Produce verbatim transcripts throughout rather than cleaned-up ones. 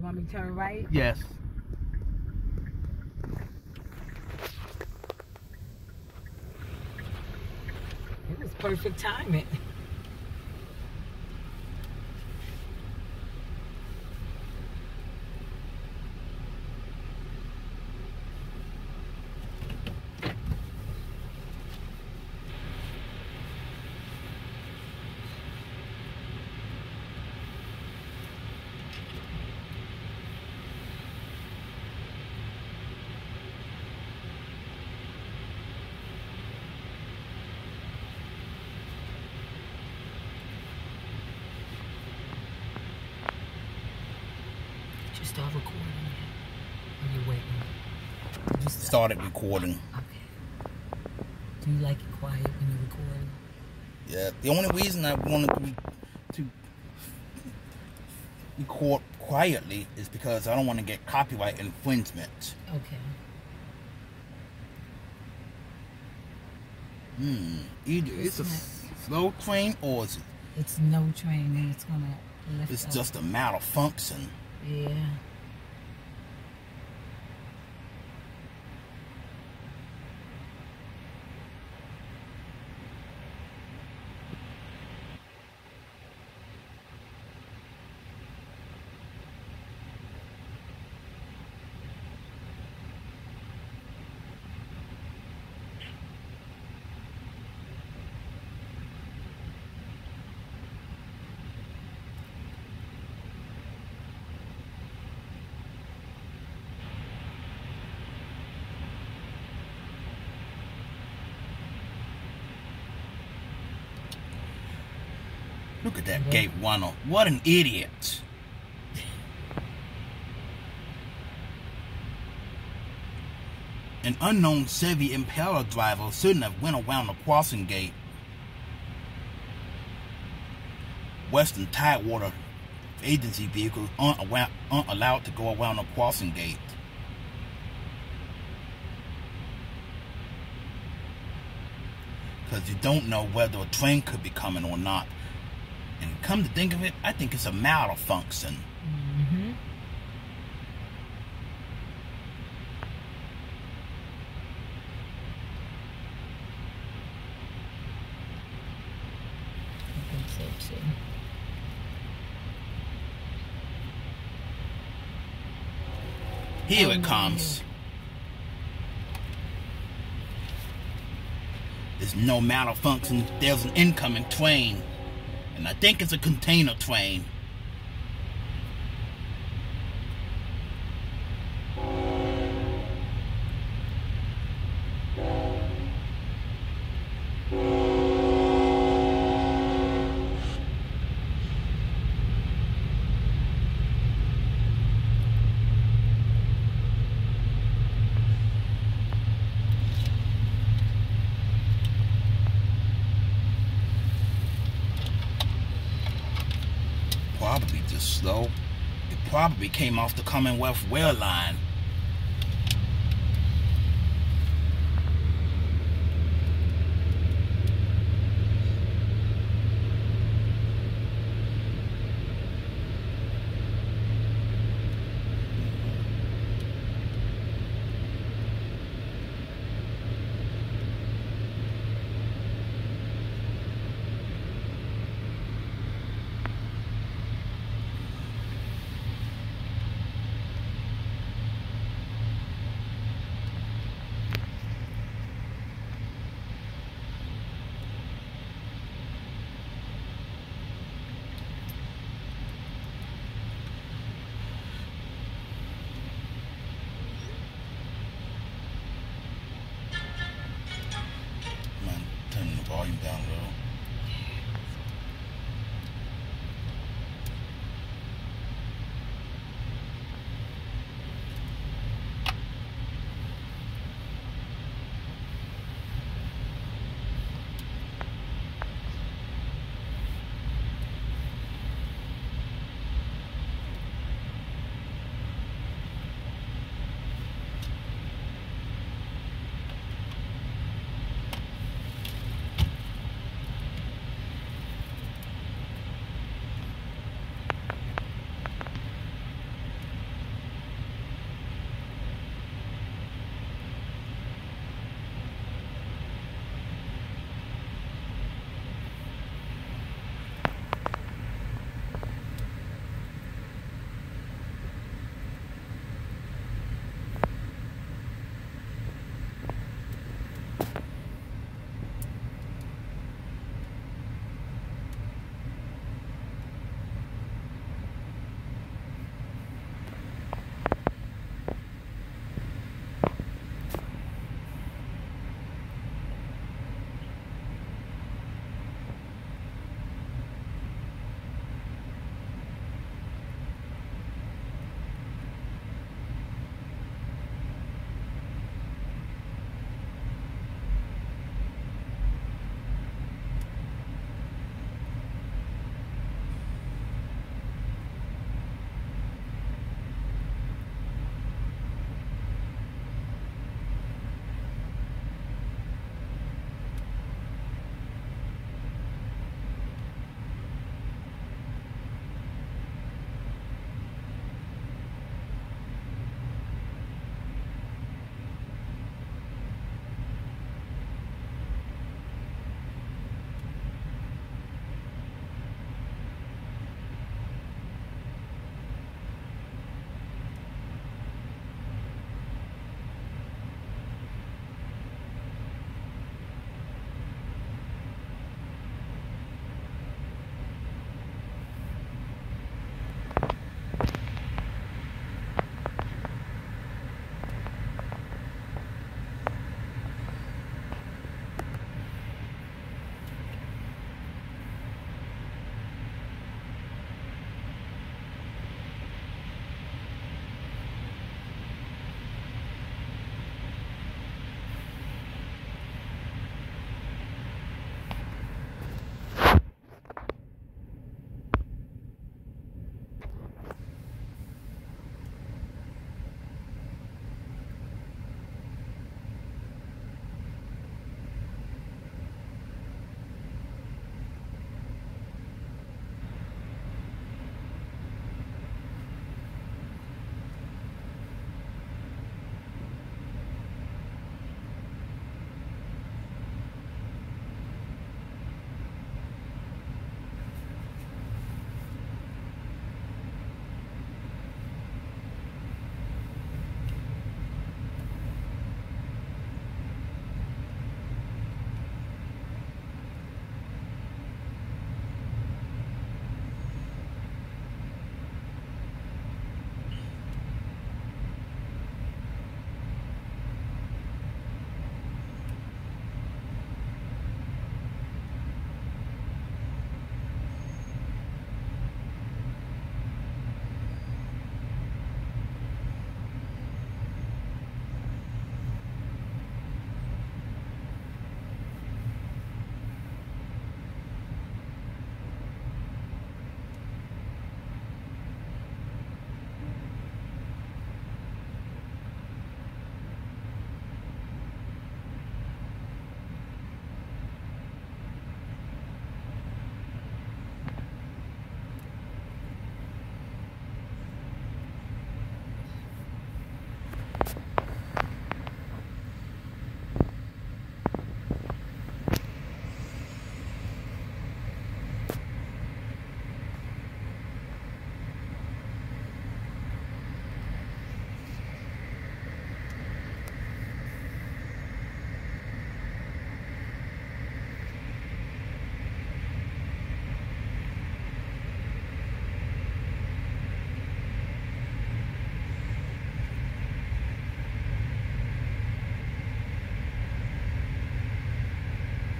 want me to turn right? Yes. It was perfect timing. Just start recording yet? Or you waiting? Just started recording. Okay. Do you like it quiet when you record? Yeah. The only reason I wanted to, to record quietly is because I don't want to get copyright infringement. Okay. Hmm. Either it's, it's a slow train or it's it's no train and it's gonna lift It's up. just a malfunction. Yeah. Look at that yeah. gate runner. What an idiot. An unknown Chevy Impala driver shouldn't have went around the crossing gate. Western Tidewater agency vehicles aren't, around, aren't allowed to go around the crossing gate. Because you don't know whether a train could be coming or not. And come to think of it, I think it's a malfunction. Mm-hmm. I think so too. Here it comes. There's no malfunction. There's an incoming train. And I think it's a container train. Probably just slow. It probably came off the Commonwealth Rail line.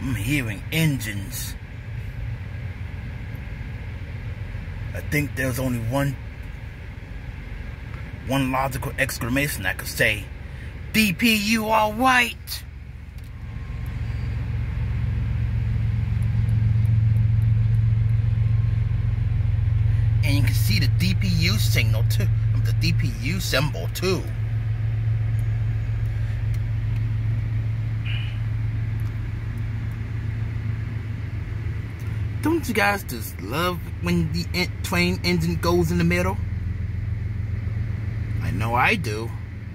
I'm hearing engines. I think there's only one one logical exclamation I could say. D P, you all right? And you can see the D P U signal too, the D P U symbol too. Don't you guys just love when the train engine goes in the middle? I know I do.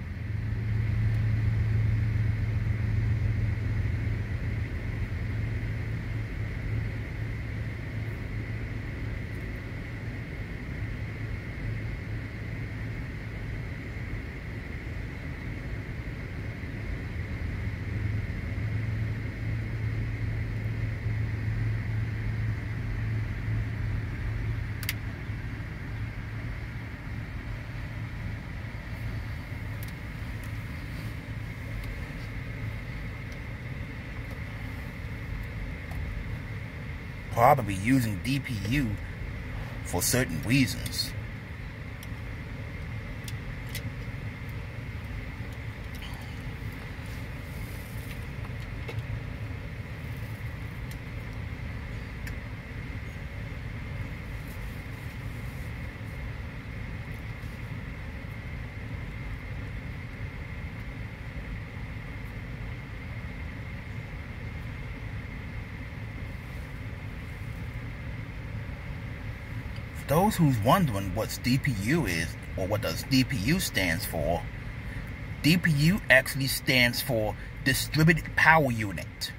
Probably using D P U for certain reasons. Those who's wondering what D P U is, or what does D P U stands for, D P U actually stands for Distributed Power Unit.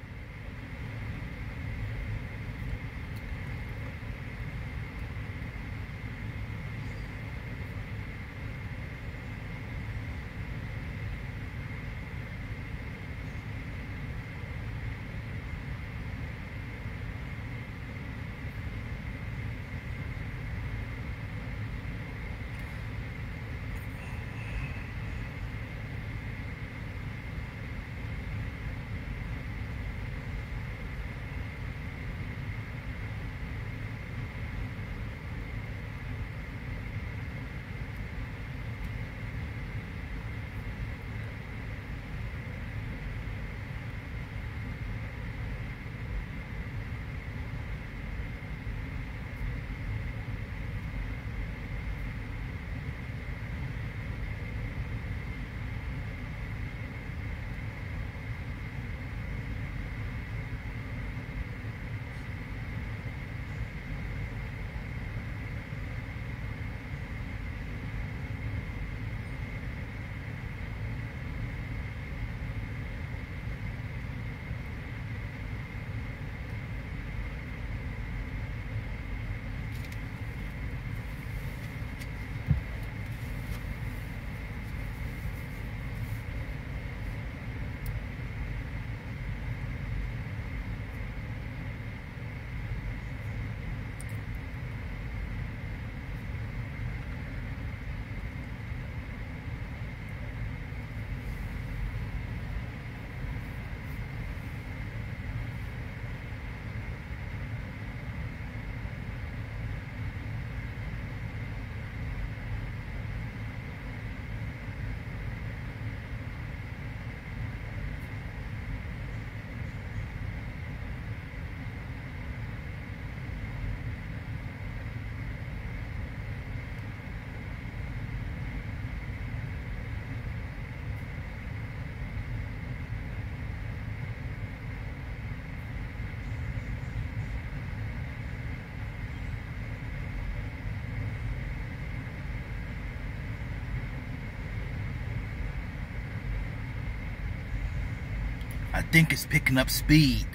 I think it's picking up speed.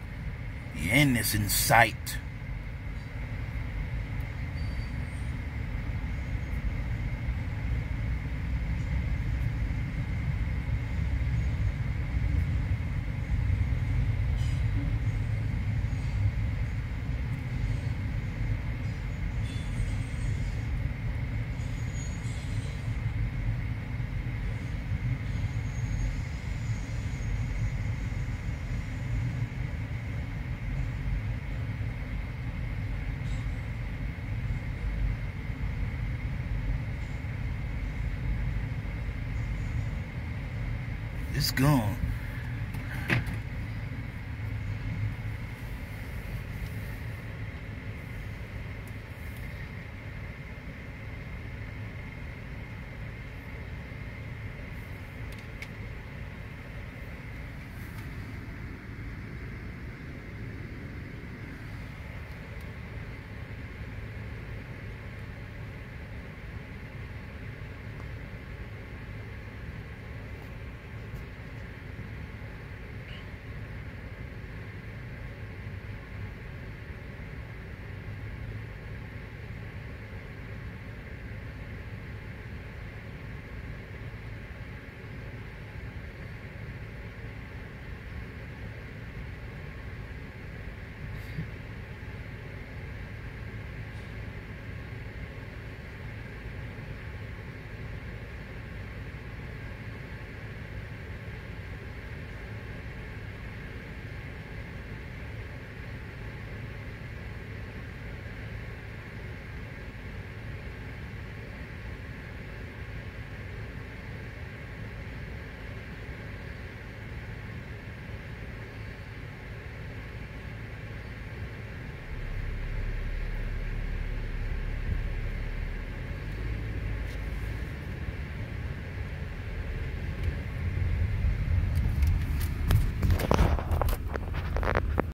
The end is in sight. It's gone.